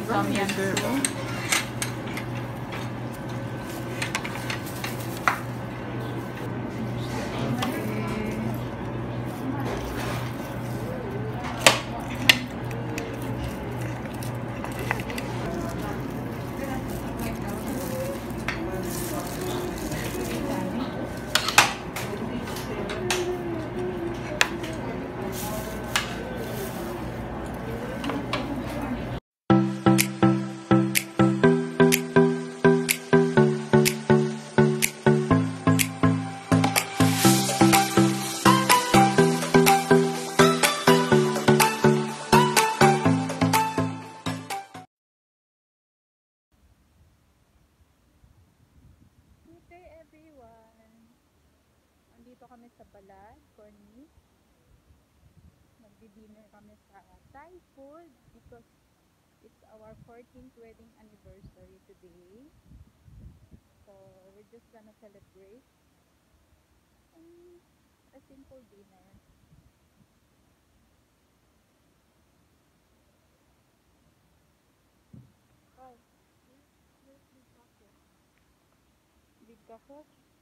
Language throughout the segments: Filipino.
Tom Yum soup. Dito kami sa Balad, Cornish. Magdi-dinner kami sa Thai food because it's our 14th wedding anniversary today. So we're just gonna celebrate a simple dinner. Oh, here's big bucket. Big bucket.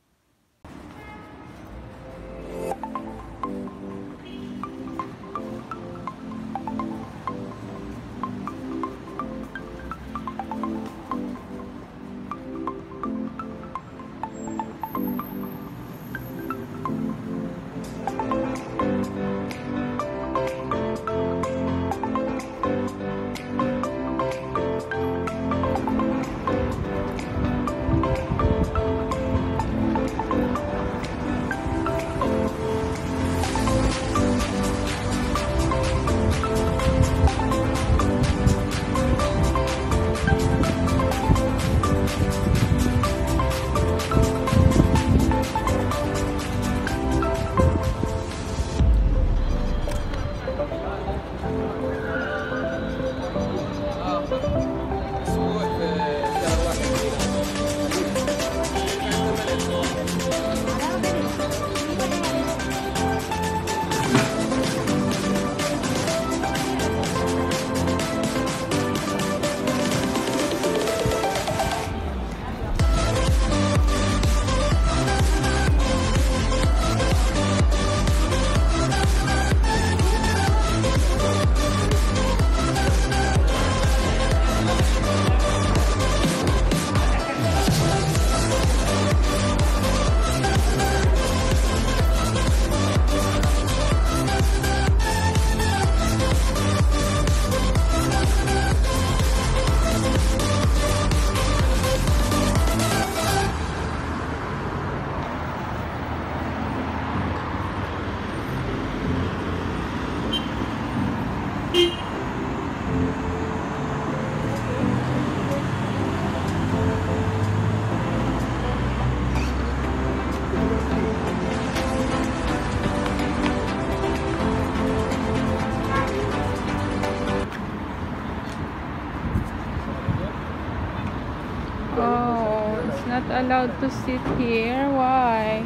Oh, it's not allowed to sit here. Why?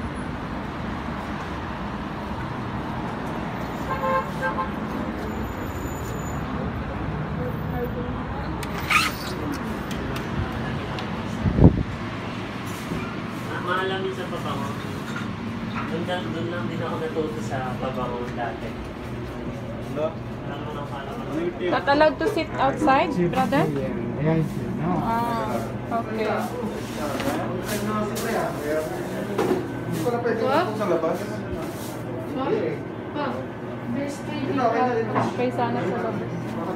Maalamin sa pabango. Doon lang din ako natuto sa pabango dati. Not allowed to sit outside, brother? Ah, okay. Okay, sana sa labas.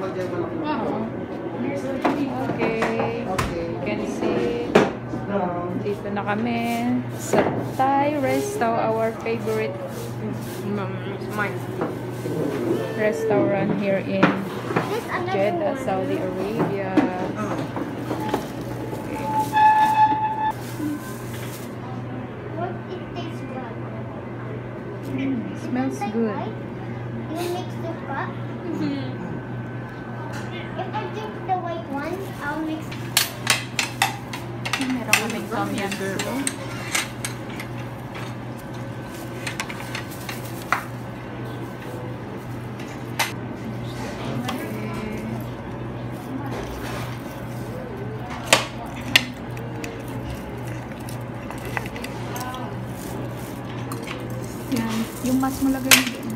Okay. You can see. Dito na kami sa Thai resto, our favorite restaurant here in Jeddah, Saudi Arabia. Smells good. You mix the cup. If I drink the white one, I'll mix. Meron kaming Tom Yum soup. bukas mo lagay mo din.